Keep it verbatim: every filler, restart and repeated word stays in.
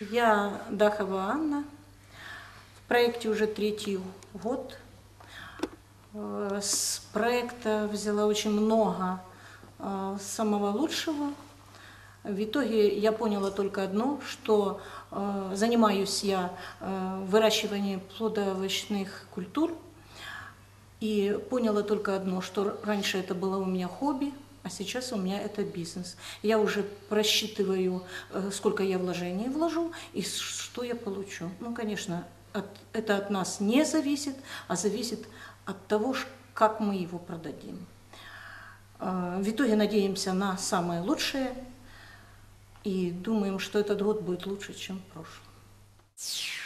Я Дахова Анна. В проекте уже третий год. С проекта взяла очень много самого лучшего. В итоге я поняла только одно, что занимаюсь я выращиванием плодоовощных культур. И поняла только одно, что раньше это было у меня хобби, а сейчас у меня это бизнес. Я уже просчитываю, сколько я вложений вложу и что я получу. Ну, конечно, от, это от нас не зависит, а зависит от того, как мы его продадим. В итоге надеемся на самое лучшее и думаем, что этот год будет лучше, чем прошлый.